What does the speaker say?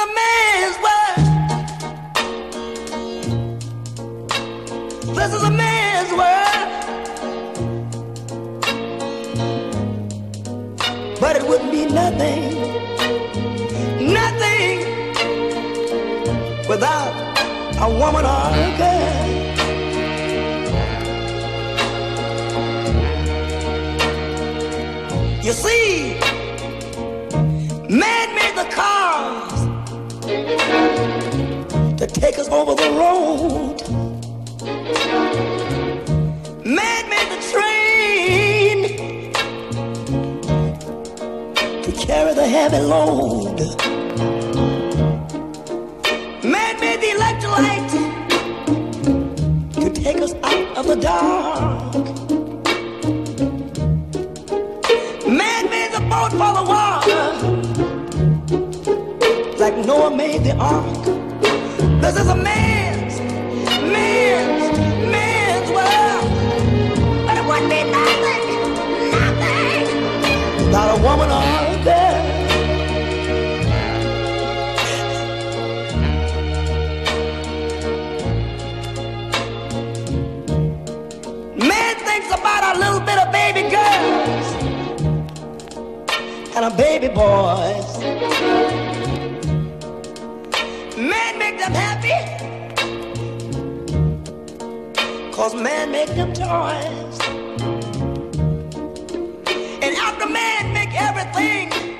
a man's world. This is a man's world. But it wouldn't be nothing, nothing without a woman or a girl. You see, man made the cars to take us over the road. Man made the train to carry the heavy load. Man made the electric light to take us out of the dark. Man made the boat for the water, like Noah made the ark. This is a man's world. But it wouldn't be nothing, nothing without a woman or a girl. Man thinks about a little bit of baby girls and a baby boys. Man make them happy, 'cause man make them toys. And after man make everything